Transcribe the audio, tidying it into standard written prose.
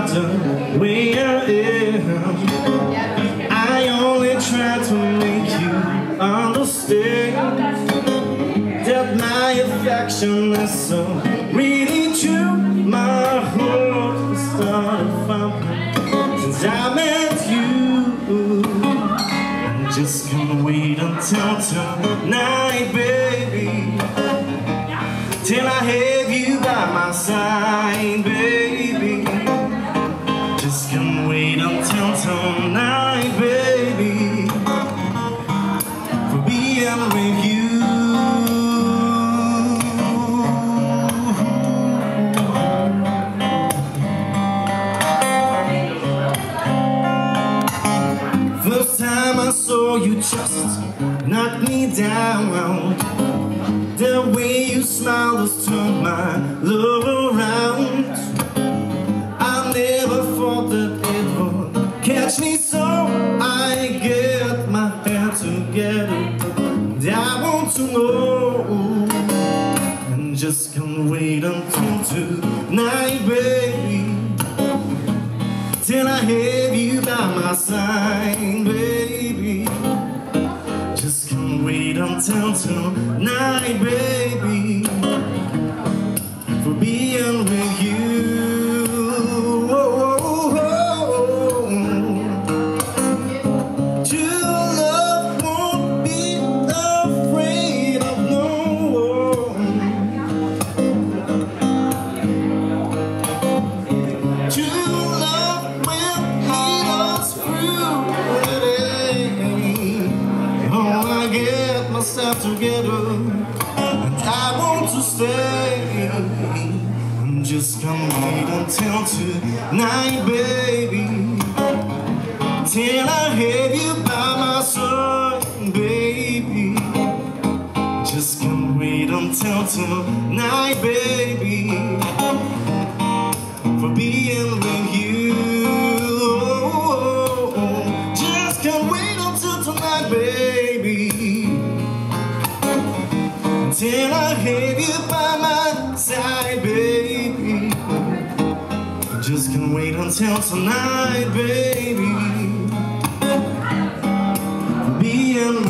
the way I am. I only try to make you understand that my affection is so really true. My heart has started thumping since I met you. I just can't wait until tonight, baby, till I have you by my side, baby. Just can't wait until tonight, baby, for being with you. First time I saw you just knocked me down. The way you smile has turned my love around. I never thought that it would catch me, so I get my head together. And I want to know, and just can't wait until tonight, baby, till I have you by my side, baby. Just can't wait until tonight, baby, for being with you. True love won't be afraid of no one. True love will lead us through anything. Oh, I get myself together, and I want to stay. Just can't wait until tonight, baby, till I have you by my side, baby. Just can't wait until tonight, baby, for being with you. Just can't wait until tonight, baby, till I have you by my side, baby. Just can't wait until tonight, baby, being